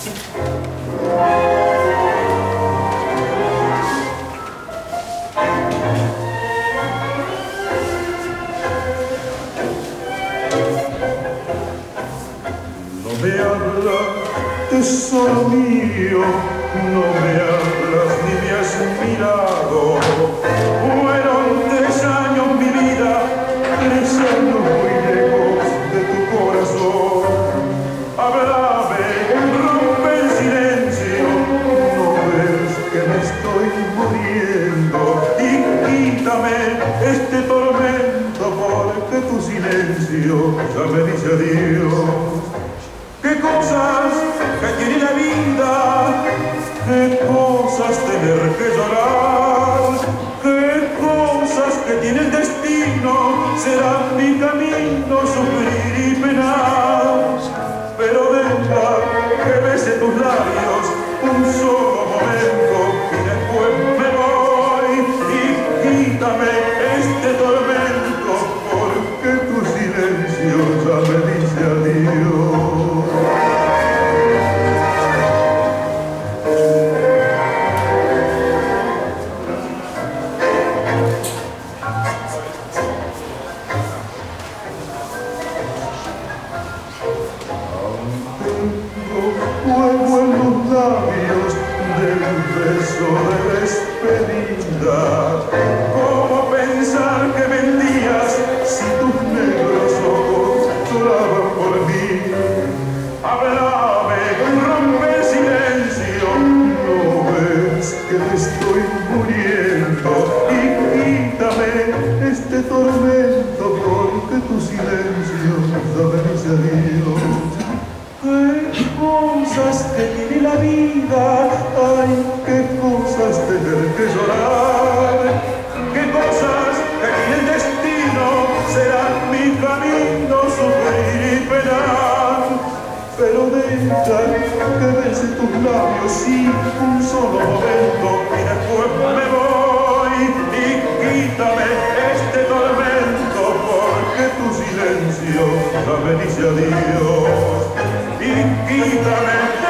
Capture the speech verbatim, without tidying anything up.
No me hablas, tesoro mío, no me hablas ni me has mirado. Fueron tres años mi vida, tres años muy lejos de tu corazón. Háblame, rompe el silencio, no ves que me estoy muriendo. Y quítame este tormento porque tu silencio ya me dice adiós. Qué cosas que tiene la vida, qué cosas tener que llorar, qué cosas que tiene el destino, será mi camino sufrir y penar. Pero venga, que bese tus labios un solo momento y después me voy. Y quítame este tormento porque tu silencio ya me dice adiós. Fuego en los labios del beso de despedida. ¿Cómo pensar que mentías si tus negros ojos lloraban por mí? Háblame, rompe el silencio, ¿no ves que te estoy muriendo? Y quítame este tormento porque tu silencio ya me dice adiós. ¡Qué cosas que tiene la vida! ¡Ay, qué cosas tener que llorar! ¡Qué cosas que tiene el destino! Será mi camino sufrir y penar. Pero deja que bese tus labios y un solo momento y después me voy. Y quítame este tormento porque tu silencio ya me dice adiós. Y quítame